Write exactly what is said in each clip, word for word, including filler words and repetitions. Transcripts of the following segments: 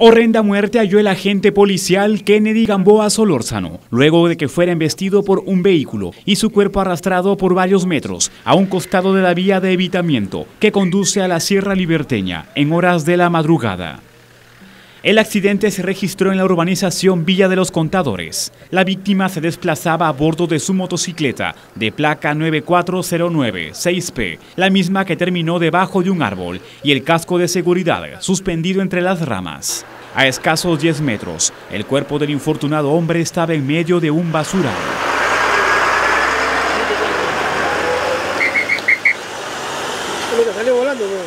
Horrenda muerte halló el agente policial Kennedy Gamboa Solórzano, luego de que fuera embestido por un vehículo y su cuerpo arrastrado por varios metros a un costado de la vía de evitamiento que conduce a la Sierra Liberteña en horas de la madrugada. El accidente se registró en la urbanización Villa de los Contadores. La víctima se desplazaba a bordo de su motocicleta de placa nueve cuatro cero nueve seis P, la misma que terminó debajo de un árbol y el casco de seguridad suspendido entre las ramas. A escasos diez metros, el cuerpo del infortunado hombre estaba en medio de un basural. Salió volando, ¿no?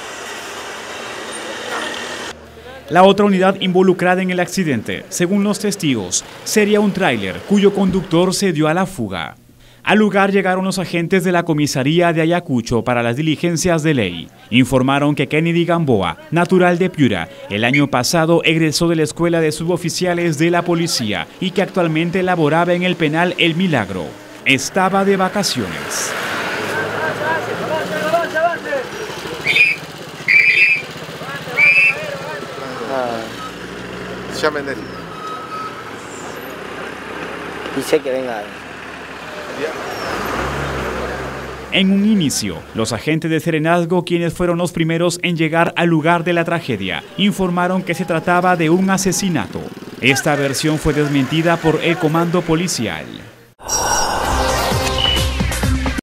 La otra unidad involucrada en el accidente, según los testigos, sería un tráiler cuyo conductor se dio a la fuga. Al lugar llegaron los agentes de la comisaría de Ayacucho para las diligencias de ley. Informaron que Kennedy Gamboa, natural de Piura, el año pasado egresó de la Escuela de Suboficiales de la Policía y que actualmente laboraba en el penal El Milagro. Estaba de vacaciones. Llamen. Dice que venga. En un inicio, los agentes de Serenazgo, quienes fueron los primeros en llegar al lugar de la tragedia, informaron que se trataba de un asesinato. Esta versión fue desmentida por el comando policial.